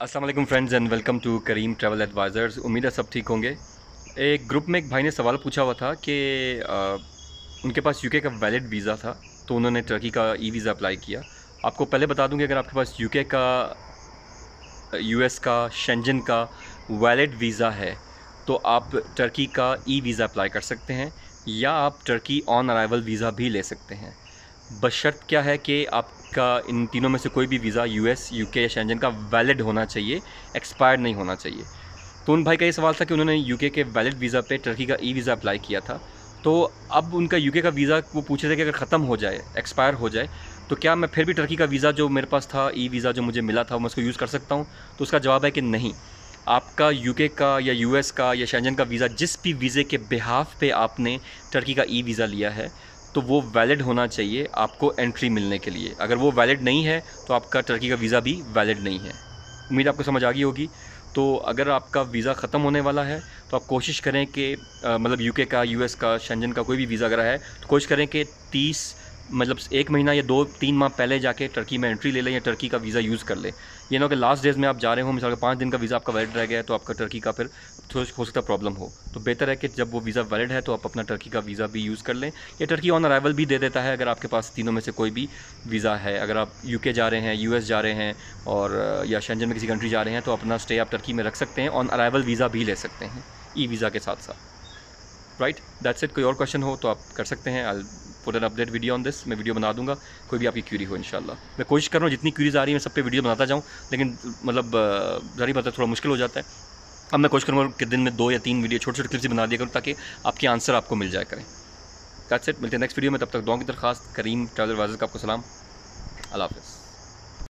अस्सलाम वालेकुम friends and welcome to Karim travel advisors. उम्मीद है सब ठीक होंगे। एक ग्रुप में एक भाई ने सवाल पूछा हुआ था कि उनके पास यूके का वैलिड वीज़ा था, तो उन्होंने टर्की का ई वीज़ा अप्लाई किया। आपको पहले बता दूं कि अगर आपके पास यूके का, यूएस का, शेंजन का वैलिड वीज़ा है तो आप टर्की का ई वीज़ा अप्लाई कर सकते हैं, या आप टर्की ऑन अराइवल वीज़ा भी ले सकते हैं। बशर्त क्या है कि आपका इन तीनों में से कोई भी वीज़ा यूएस, यूके या शेंजन का वैलिड होना चाहिए, एक्सपायर्ड नहीं होना चाहिए। तो उन भाई का ये सवाल था कि उन्होंने यूके के वैलिड वीज़ा पे टर्की का ई वीज़ा अप्लाई किया था। तो अब उनका यूके का वीज़ा वो पूछ रहे थे कि अगर ख़त्म हो जाए, एक्सपायर हो जाए, तो क्या मैं फिर भी टर्की का वीज़ा जो मेरे पास था, ई वीज़ा जो मुझे मिला था, मैं उसको यूज़ कर सकता हूँ? तो उसका जवाब है कि नहीं। आपका यूके का या यूएस का या शेंजन का वीज़ा, जिस भी वीज़े के बिहाफ पे आपने टर्की का ई वीज़ा लिया है, तो वो वैलिड होना चाहिए आपको एंट्री मिलने के लिए। अगर वो वैलिड नहीं है तो आपका टर्की का वीज़ा भी वैलिड नहीं है। उम्मीद आपको समझ आ गई होगी। तो अगर आपका वीज़ा ख़त्म होने वाला है तो आप कोशिश करें कि मतलब यूके का, यूएस का, शेंजन का कोई भी वीज़ा अगर है तो कोशिश करें कि 30 मतलब 1 महीना या 2-3 माह पहले जाके टर्की में एंट्री ले लें या टर्की का वीज़ा यूज़ कर लें। ये ना कि लास्ट डेज़ में आप जा रहे हो, मिसाल के 5 दिन का वीज़ा आपका वैलिड रह गया है तो आपका टर्की का फिर थोड़ा हो सकता है प्रॉब्लम हो। तो बेहतर है कि जब वो वीज़ा वैलिड है तो आप अपना टर्की का वीज़ा भी यूज़ कर लें, या टर्की ऑन अराइवल भी दे देता है अगर आपके पास तीनों में से कोई भी वीज़ा है। अगर आप यूके जा रहे हैं, यूएस जा रहे हैं और या शेंजन में किसी कंट्री जा रहे हैं तो अपना स्टे आप टर्की में रख सकते हैं, ऑन अराइवल वीज़ा भी ले सकते हैं ई वीज़ा के साथ साथ। Right, that's it. कोई और क्वेश्चन हो तो आप कर सकते हैं। I put an update video on this. मैं वीडियो बना दूंगा कोई भी आपकी क्यूरी हो इंशाल्लाह। मैं कोशिश कर रहा हूँ जितनी क्यूरीज आ रही है मैं सब पे वीडियो बनाता जाऊँ, लेकिन मतलब ज़रूरी बात है, थोड़ा मुश्किल हो जाता है। अब मैं कोशिश करूँगा कि दिन में 2 या 3 वीडियो छोटे छोटे क्लिप्स बना दिया करूँ ताकि आपके आंसर आपको मिल जाए करें। That's it. मिलते हैं नेक्स्ट वीडियो में, तब तक दुआ की दरखास्त। करीम ट्रैवल एडवाइज़र का आपको सलाम। अल्लाह हाफ़िज़।